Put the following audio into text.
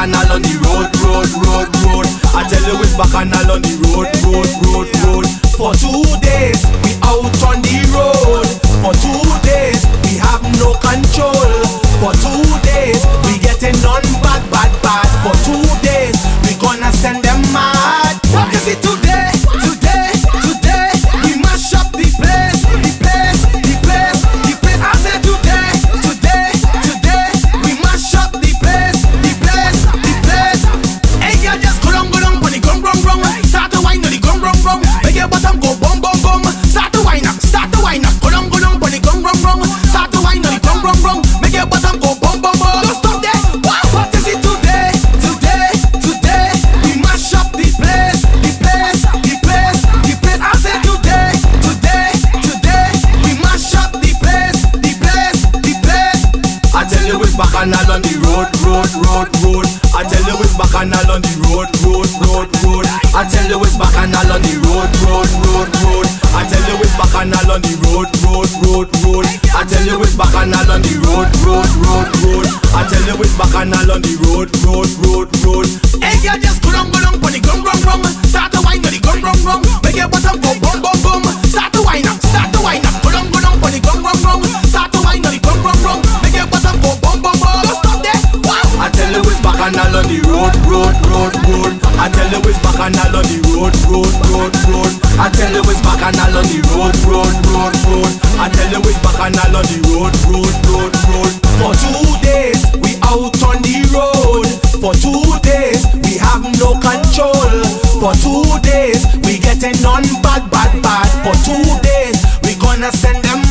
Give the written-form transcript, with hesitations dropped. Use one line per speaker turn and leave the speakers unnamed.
bacchanal on the road. I tell you it's bacchanal on the road. For 2 days we out on the road. For 2 days we have no control. For 2 days we getting on bad. For 2 days we gonna send them mad. What is it today? We mash up the place. I said today we mash up the place. Hey girl, just go down, pon the grum. Start to whine on the grum. Make your bottom go bum. Start to whine up. Go down, pon the grum. Start to whine on the grum. Make your bottom go bum. Don't stop there. What is it today? We mash up the place. I said today we mash up the place. I tell you it's bacchanal on the road. I tell you it's bacchanal on the road. I tell you it's bacchanal on the road. I tell you it's bacchanal on the road. I tell you it's bacchanal on the road. I tell you it's bacchanal on the road. Hey girl, just go down, pon the grum. Start to whine on the grum. Make your bottom go bum. Start to whine up. Go down, pon the grum. Start to whine on the grum. Make your bottom go bum. Don't stop there. I tell you it's bacchanal on the road. I tell you it's bacchanal on the road. I tell you it's bacchanal on the road. I tell you it's bacchanal on the road. For 2 days we out on the road. For 2 days we have no control. For 2 days we getting on bad. For 2 days we gonna send them